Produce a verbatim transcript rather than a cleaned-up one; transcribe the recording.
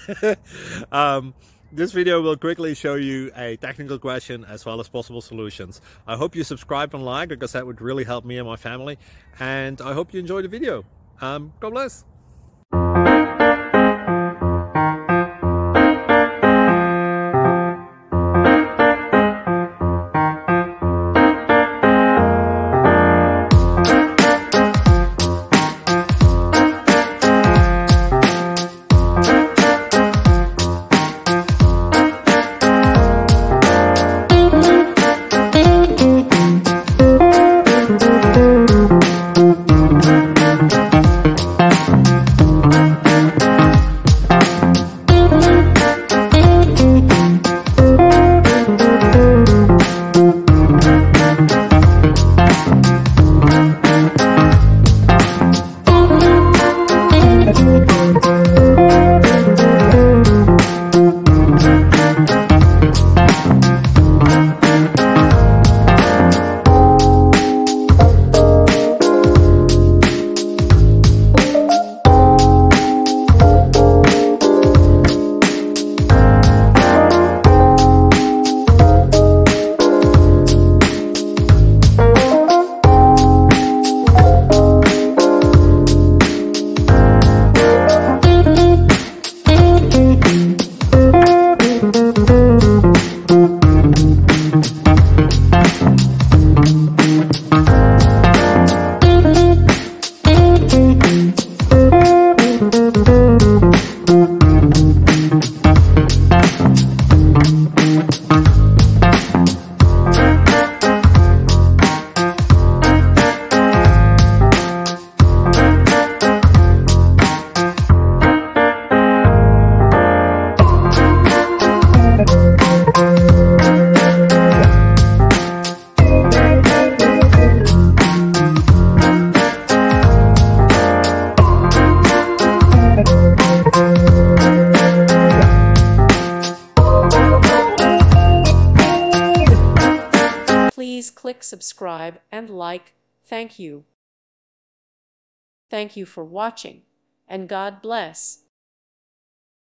um, this video will quickly show you a technical question as well as possible solutions. I hope you subscribe and like, because that would really help me and my family. And I hope you enjoy the video. Um, God bless. Please click subscribe and like. Thank you. Thank you for watching, and God bless.